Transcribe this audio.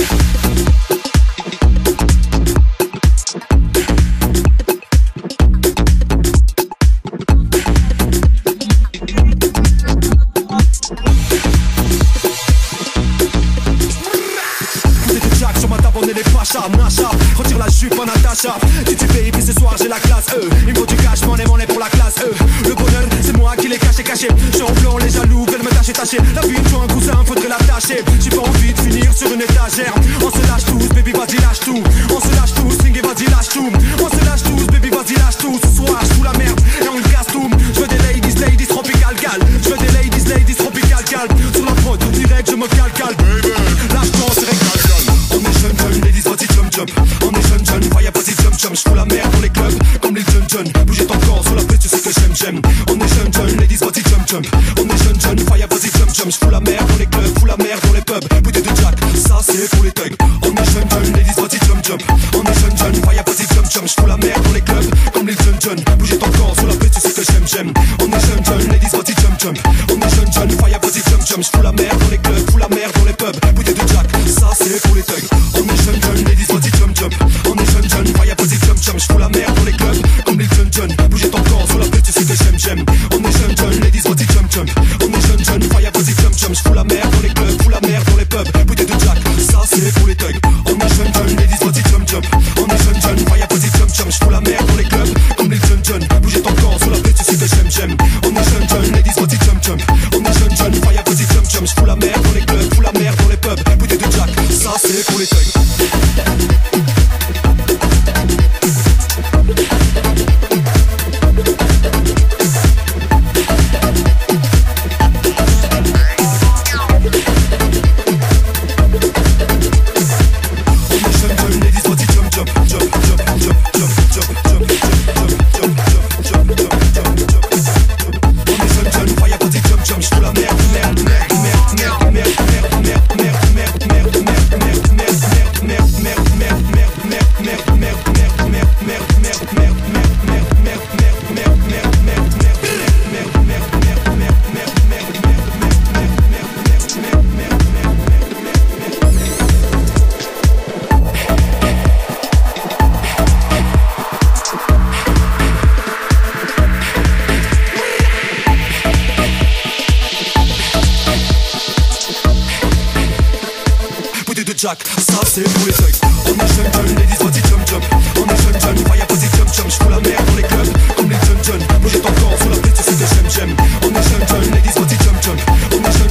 Retire la jupe en Natacha. Tu baby ce soir j'ai la classe. Il me faut du cash, m'en est pour la classe. Le bonheur c'est moi qui l'ai caché. Je suis en blanc, les jaloux veulent me tâcher. La vie de un cousin, faudrait l'attacher. J'ai pas envie de finir sur une étagère. On se lâche tous, baby vas-y lâche tout. On se lâche tous, sing et vas-y lâche tout. On se lâche tous, baby vas-y lâche tout. Ce soir je fous la merde et on le casse tout. Je veux des ladies tropical gal. Je veux des ladies tropical gal. Sur la prod, direct je me calcale. Lâche toi, c'est régal. On est jeune, ladies vas-y jump. On est jeune, voyez vas-y jump. Je fous la merde dans les clubs comme les jeunes. Bougez ton corps sur la piste, tu sais que j'aime. On est jeune, ladies vas-y jump. On est jeune, voyez vas-y jump. Je fous la merde dans les clubs, fous la merde dans les pubs. Bouteille de Jack, ça c'est pour les thugs. On est jeune, ladies vas-y jump. On est jeune, voyez vas-y jump. Je fous la merde dans les clubs comme les jeunes. Bougez ton corps sur la piste, tu sais que j'aime. On est jeune, ladies vas-y jump. On est jeune, voyez vas-y jump. Je fous la merde dans les clubs, fous la merde dans les pubs. Bouteille de Jack, ça c'est pour les thugs. On est jeune, ladies vas-y jump. On est jeune, voyez vas-y jump. Je fous la merde dans les clubs comme les jeunes. Bougez ton corps sur la piste, tu sais que j'aime. On est jeune, ladies vas-y jump. On est jeune, voyez vas-y jump. Je fous la merde dans les clubs, fous la merde dans les pubs. Bouteille de Jack, ça c'est pour les thugs. On est jeune, ladies vas-y jump. On est jeune, voyez vas-y jump. Je fous la merde dans les clubs comme les jeunes. Bougez ton corps sur la piste, tu sais que j'aime. On est jeune, ladies vas-y jump. On est jeune, voyez vas-y jump. Je fous la merde dans les clubs, fous la merde dans les pubs. Bouteille de Jack, ça c'est pour les thugs. Jack, ça c'est pour les thugs. On est jeune, ladies vas-y jump. On est jeune, voyez vas-y jump. Je fous la merde dans les clubs comme les jeunes. Bougez ton corps sur la piste, tu sais que j'aime. On est jeune, ladies vas-y jump. On est